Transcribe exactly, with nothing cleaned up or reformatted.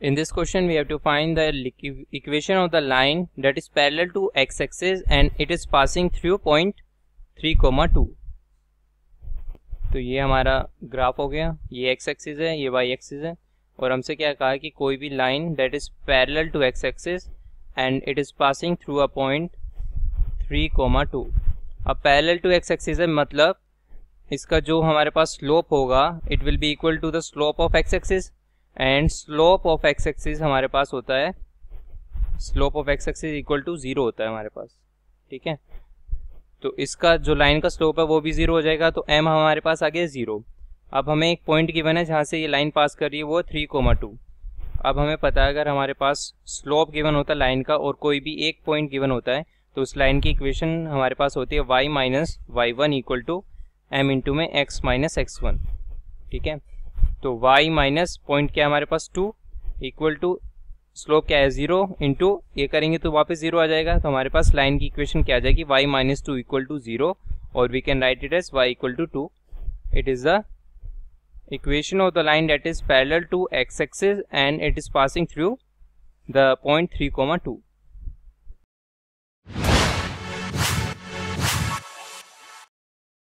In this question we have to find the equation of the line that is parallel to x-axis and it is passing through point three comma two. तो ये हमारा graph हो गया, ये x axis है, ये y axis है, और हमसे क्या कहा कि कोई भी line that is parallel to x axis and it is passing through a point three comma two. अब पैरेलल टू x एक्सिस है मतलब इसका जो हमारे पास स्लोप होगा it will be equal to the slope of x axis, and slope of x axis हमारे पास होता है, slope of x axis equal to zero होता है हमारे पास, ठीक है। तो इसका जो लाइन का स्लोप है वो भी जीरो हो जाएगा, तो m हमारे पास आ गया जीरो। अब हमें एक पॉइंट गिवन है जहाँ से ये लाइन पास कर रही है वो थ्री comma टू। अब हमें पता है अगर हमारे पास स्लोप गिवन होता है लाइन का और कोई भी एक पॉइंट गिवन होता है तो उस लाइन की इक्वेशन हमारे पास होती है y minus y one equal to m into में x माइनस एक्स वन, ठीक है। तो y माइनस पॉइंट क्या है हमारे पास टू इक्वल टू स्लोप क्या है जीरो इंटू ये करेंगे तो वापस जीरो आ जाएगा, तो हमारे पास लाइन की इक्वेशन क्या आ जाएगी y minus two equal to zero, और we can write it as y equal to two. It is the equation of the line that is parallel to x axis and it is passing through the point three comma to.